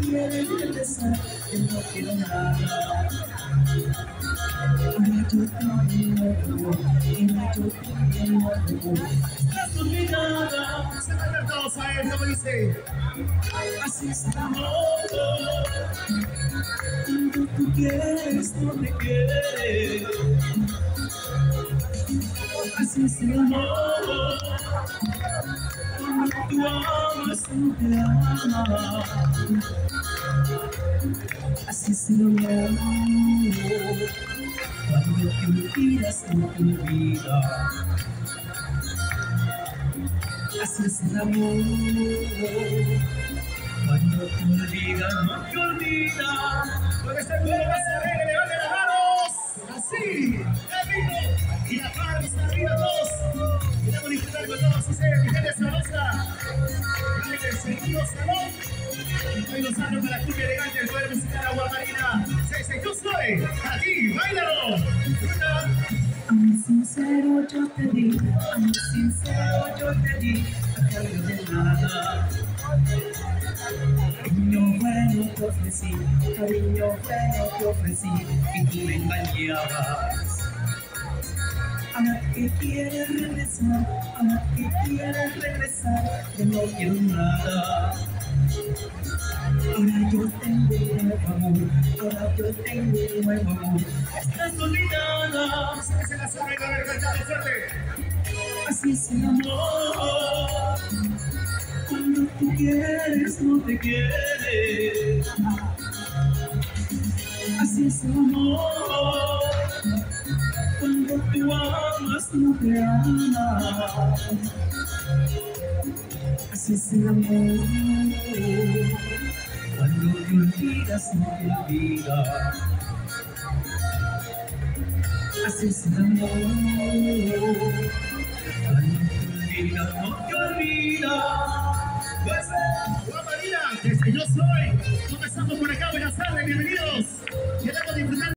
quiere regresar, que no quiero nada. Ahora yo tengo nuevo, ahora yo tengo nuevo. Estás olvidada. Se van a ver todos a él, como dice. Así es el amor. Cuando tú quieres, no te quiere. Así es el amor. Cuando tú amas, no te ama. Así es el amor. Cuando te olvidas, no te olvida. Así es el amor. Cuando te olvidas, no te olvida. Con este cuero vas a ver, levante las manos. Así, repito. Y la palma está arriba todos. Queremos disfrutar con todos ustedes, mi gente sabrosa. En el segundo salón. Estoy gozando con la cumbia elegante del poder musical Agua Marina. Yo soy, aquí, bailalo. Disfruta. Amor sincero yo te di, amor sincero yo te di, a cambio de nada. Cariño bueno te ofrecí, cariño bueno te ofrecí, y tú me engañabas. Ahora que quieres regresar, ahora que quieres regresar, yo no quiero nada. Ahora yo tengo un nuevo amor, ahora yo tengo un nuevo amor. Estás olvidada. Se me hace la sombra y va a haber cantado fuerte. Así es el amor. Cuando tú quieres, no te quiere. Así es el amor. Cuando tú amas, no te ama. Así es el amor. Cuando te olvidas, no te olvida. Así es el amor. Cuando te olvidas, no te olvida. Pues, Agua Marina, desde Yo Soy. Comenzamos por acá, buenas tardes, bienvenidos. Queremos disfrutar.